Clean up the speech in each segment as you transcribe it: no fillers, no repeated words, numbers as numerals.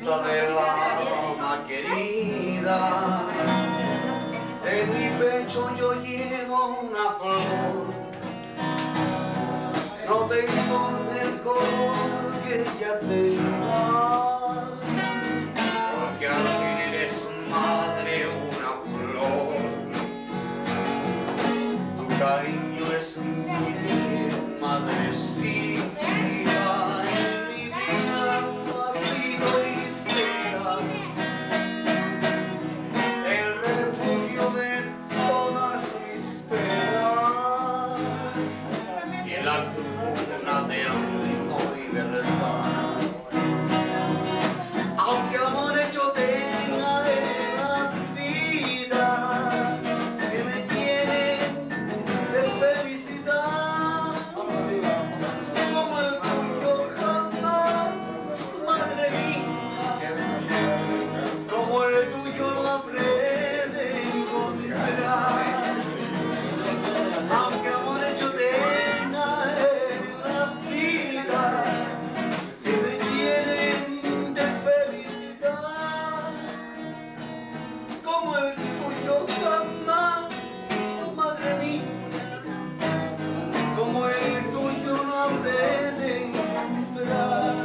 madrecita del alma querida, en mi pecho yo llevo una flor. No te importa el color que ella tenga, porque al fin eres madre una flor. Tu cariño es mi bien, madrecita. En mi vida ha sido y será el refugio de todas mis penas y la cuna de amor y verdad. Aunque amor yo tenga en la vida que me tiene de felicidad, como el tuyo jamás, madre mía, como el tuyo no habré de encontrar. Aunque amor yo tenga en la vida que me tienen de felicidad, como el tuyo jamás, madre mía, como el tuyo no habré de encontrar.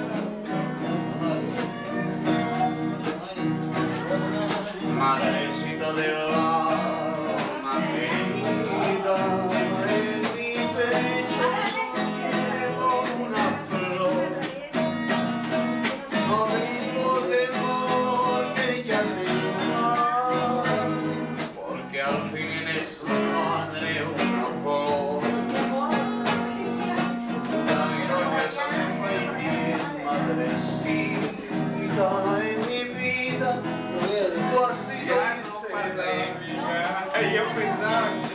Madrecita del alma querida, en mi pecho llevo una flor. No digo temor que ella tenga, porque al fin es madre una flor. Cariño es mi bien, madrecita, en mi vida tú has sido mi ser. Ella pensaba